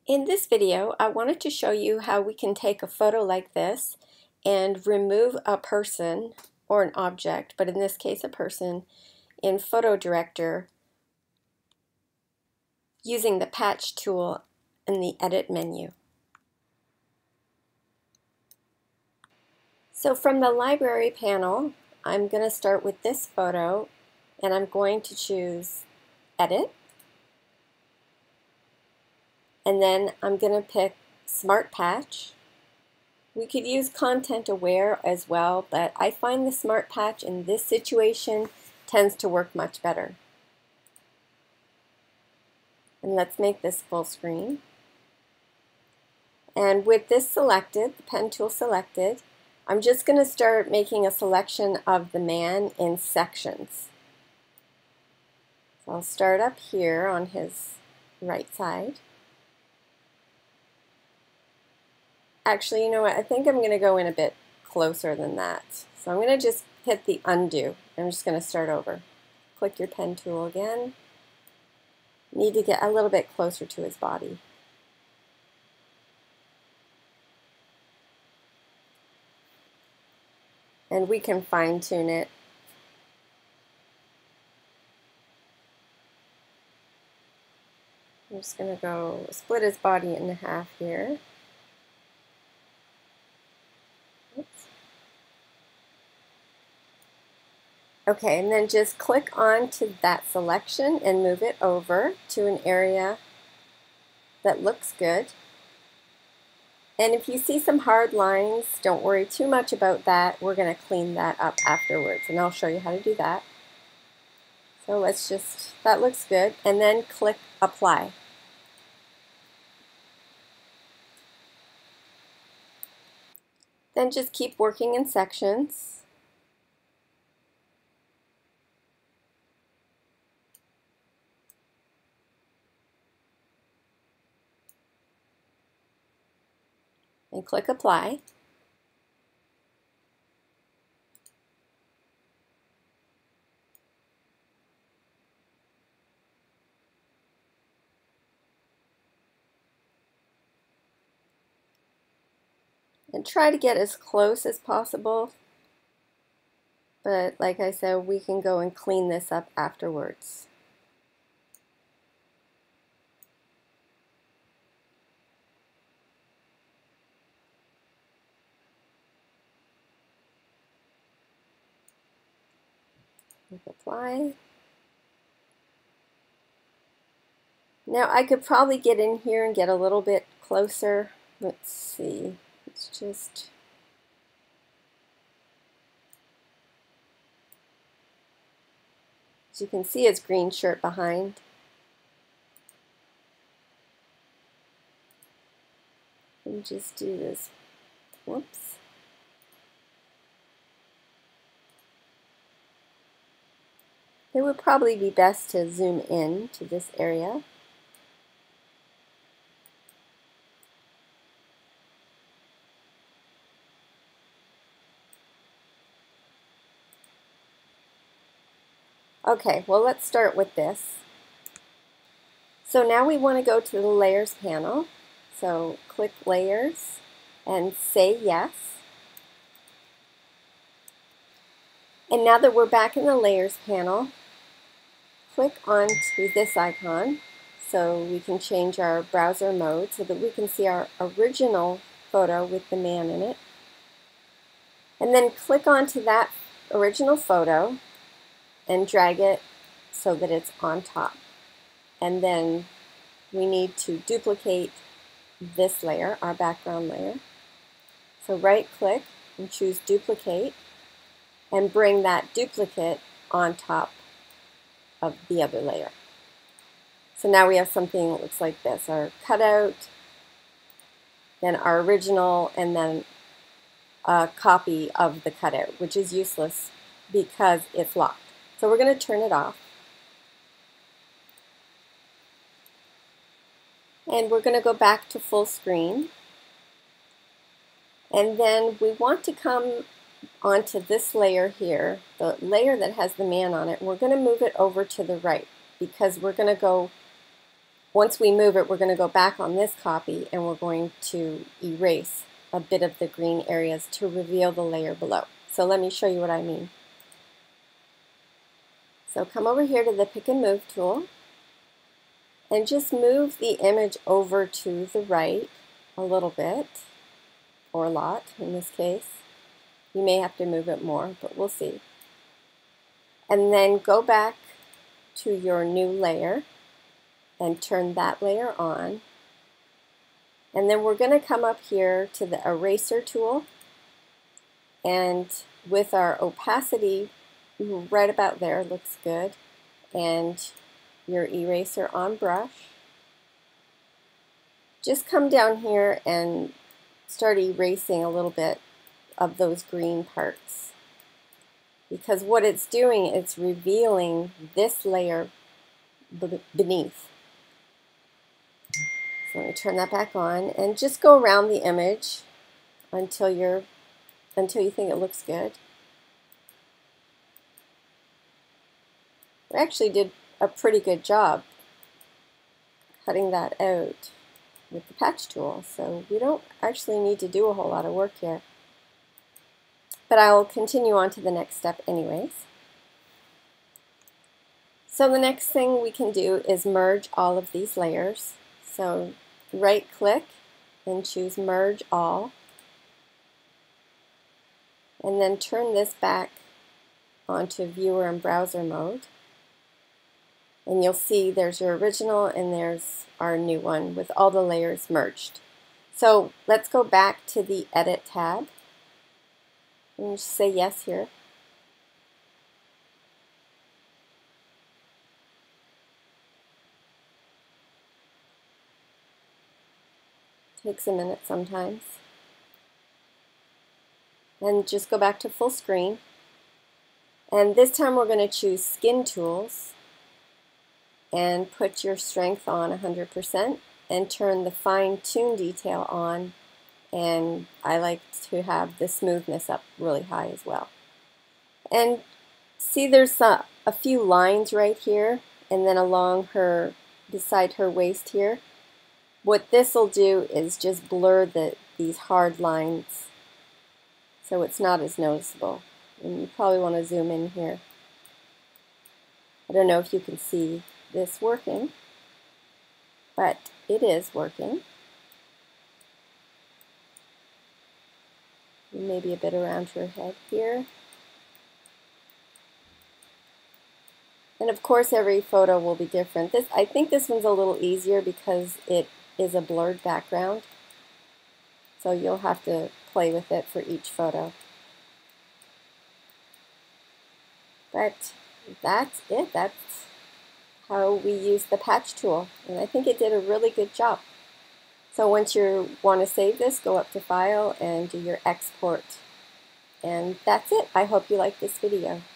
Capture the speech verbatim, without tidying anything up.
In this video, I wanted to show you how we can take a photo like this and remove a person or an object, but in this case a person, in PhotoDirector using the patch tool in the edit menu. So from the library panel, I'm going to start with this photo and I'm going to choose edit. And then I'm going to pick Smart Patch. We could use Content Aware as well, but I find the Smart Patch in this situation tends to work much better. And let's make this full screen. And with this selected, the pen tool selected, I'm just going to start making a selection of the man in sections. So I'll start up here on his right side. Actually, you know what? I think I'm going to go in a bit closer than that. So I'm going to just hit the undo. I'm just going to start over. Click your pen tool again. Need to get a little bit closer to his body. And we can fine tune it. I'm just going to go split his body in half here. Oops. Okay, and then just click on to that selection and move it over to an area that looks good. And if you see some hard lines, don't worry too much about that. We're going to clean that up afterwards, and I'll show you how to do that. So let's just, that looks good, and then click Apply. Then just keep working in sections. And click Apply. And try to get as close as possible. But like I said, we can go and clean this up afterwards. Apply. Now I could probably get in here and get a little bit closer. Let's see. It's just as you can see his green shirt behind. And just do this. Whoops. It would probably be best to zoom in to this area. Okay, well let's start with this. So now we want to go to the Layers panel. So click Layers and say yes. And now that we're back in the Layers panel, click on to this icon so we can change our browser mode so that we can see our original photo with the man in it. And then click onto that original photo and drag it so that it's on top. And then we need to duplicate this layer, our background layer. So right click and choose Duplicate and bring that duplicate on top of the other layer. So now we have something that looks like this, our cutout, then our original, and then a copy of the cutout, which is useless because it's locked. So we're going to turn it off. And we're going to go back to full screen. And then we want to come onto this layer here, the layer that has the man on it. We're going to move it over to the right because we're going to go once we move it, we're going to go back on this copy and we're going to erase a bit of the green areas to reveal the layer below. So let me show you what I mean. So come over here to the Pick and Move tool and just move the image over to the right a little bit, or a lot in this case. You may have to move it more, but we'll see. And then go back to your new layer and turn that layer on. And then we're going to come up here to the Eraser tool, and with our opacity right about there, looks good, and your eraser on brush, just come down here and start erasing a little bit of those green parts, because what it's doing, it's revealing this layer beneath. So let me turn that back on and just go around the image until you're until you think it looks good. We actually did a pretty good job cutting that out with the patch tool, so we don't actually need to do a whole lot of work here. But I will continue on to the next step anyways. So the next thing we can do is merge all of these layers. So right click and choose Merge All, and then turn this back onto Viewer and Browser mode. And you'll see there's your original and there's our new one with all the layers merged. So let's go back to the Edit tab and just say yes here. Takes a minute sometimes. And just go back to full screen. And this time we're going to choose Skin Tools and put your strength on one hundred percent and turn the fine tune detail on, and I like to have the smoothness up really high as well. And see, there's a, a few lines right here and then along her, beside her waist here. What this will do is just blur the, these hard lines so it's not as noticeable. And you probably want to zoom in here. I don't know if you can see this working, but it is working. Maybe a bit around her head here. And of course every photo will be different. This, I think this one's a little easier because it is a blurred background. So you'll have to play with it for each photo. But that's it. That's how we use the patch tool. And I think it did a really good job. So once you want to save this, go up to File and do your export. And that's it. I hope you liked this video.